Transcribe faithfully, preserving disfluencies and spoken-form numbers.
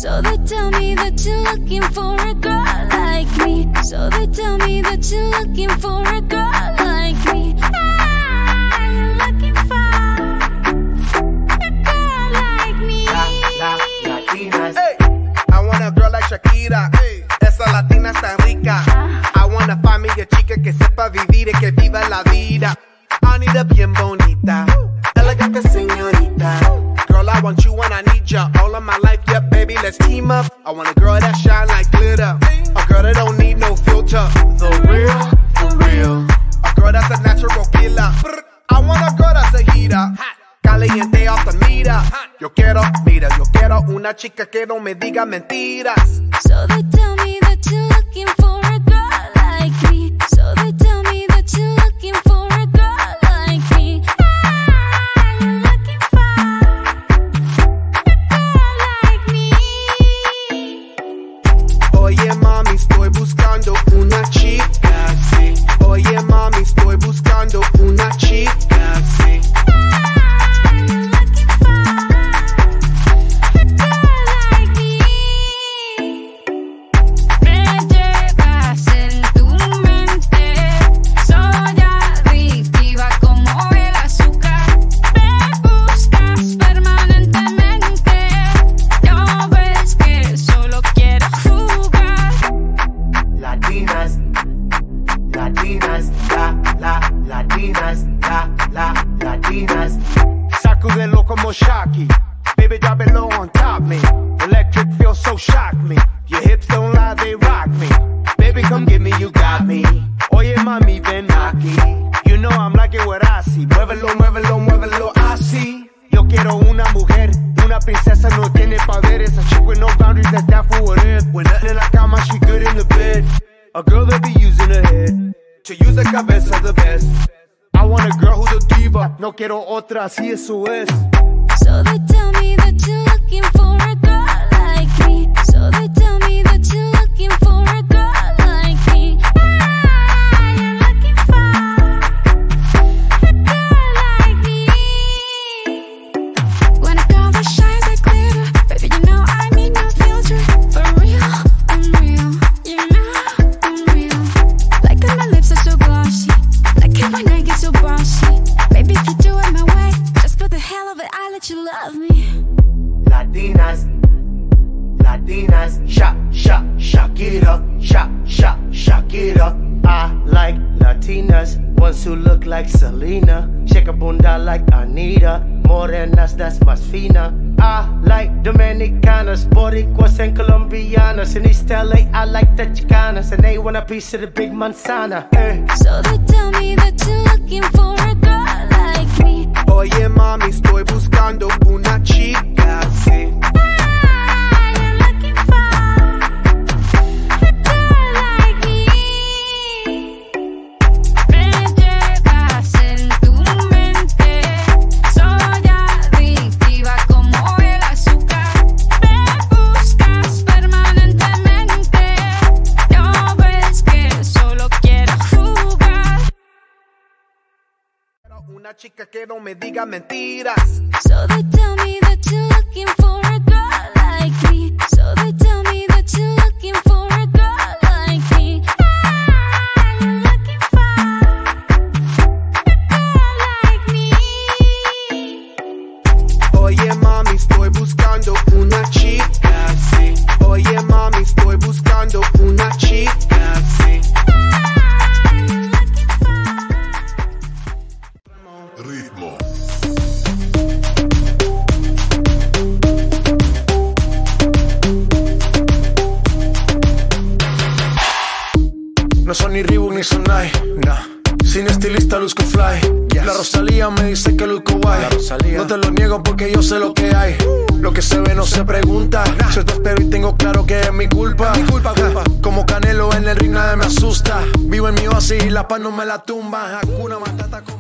So they tell me that you're looking for a girl like me. So they tell me that you're looking for a girl like me. Ah, you're looking for a girl like me. La, la, latinas. Hey, I want a girl like Shakira. Hey, esa latina es tan rica. I want a familia chica que sepa vivir y que viva la vida. Anita bien bonita, elegante señorita. Girl, I want you and I need ya all of my life, yeah, baby, let's team up. I want a girl that shine like glitter, a girl that don't need no filter. The real, for real. A girl that's a natural killer. I want a girl that's a heater, caliente off the meter. Yo quiero, mira, yo quiero una chica que no me diga mentiras. So they tell me that you're looking for a girl like me. So they tell me that you're looking for a girl like me. Ah, you're looking for a girl like me. Oye mami, estoy buscando una chica, sí. Oye mami, estoy buscando una chica, sí. Sacudelo como Shocky, baby drop it low on top me. Electric feel so shock me. Your hips don't lie, they rock me. Baby come get me, you got me. Oye mami ven aquí. You know I'm like it what I see. Muévelo, muévelo, muévelo así. Yo quiero una mujer, una princesa no tiene poderes. A chick with no boundaries that's down for whatever. When nothing in la cama, she good in the bed. A girl that be using her head to use the cabeza the best. I want a girl who's a diva. No quiero otra, así eso es. So they tell me that you're looking for a girl like me. So they tell me that you're looking for a girl like me. Ah, you're looking for a girl like me. When a girl that shines like glitter, baby, you know I need no filter. For real, I'm real. You know I'm real. Like that my lips are so glossy. Like how my neck is so bossy. Baby, if you do it my way, just for the hell of it, I let you love me. Latinas, Latinas, Sha, Sha, Shakira, Sha, Sha, Shakira. I like Latinas, ones who look like Selena. Shake a bunda like Anita. Morenas, that's más fina. I like Dominicanas, Boricuas and Colombianas. In East L A, I like the Chicanas, and they want a piece of the big manzana. Eh. So they tell me that you're looking for a girl like me. Oye mami, estoy buscando una chica, sí. Ah, you're looking for a girl like me. Me llevas en tu mente. Soy adictiva como el azúcar. Me buscas permanentemente. No ves que solo quiero jugar. Una chica que no me diga mentiras. So they tell me that you're looking for a girl like me. So they tell me that you're looking for a girl like me. Ah, you're looking for a girl like me. Oye mami, estoy buscando una chica, sí. Oye mami, estoy buscando una chica, sí. Ritmo. No son ni Reebok ni Sonai, nah. Sin estilista luzco fly. Yes. La Rosalía me dice que luzco guay. No te lo niego porque yo sé lo que hay. Lo que se ve no se pregunta. Nah. Yo te espero y tengo claro que es mi culpa. Mi culpa, culpa. Como Canelo en el ring nadie me asusta. Vivo en mi oasis y la paz no me la tumba. Hakuna Matata.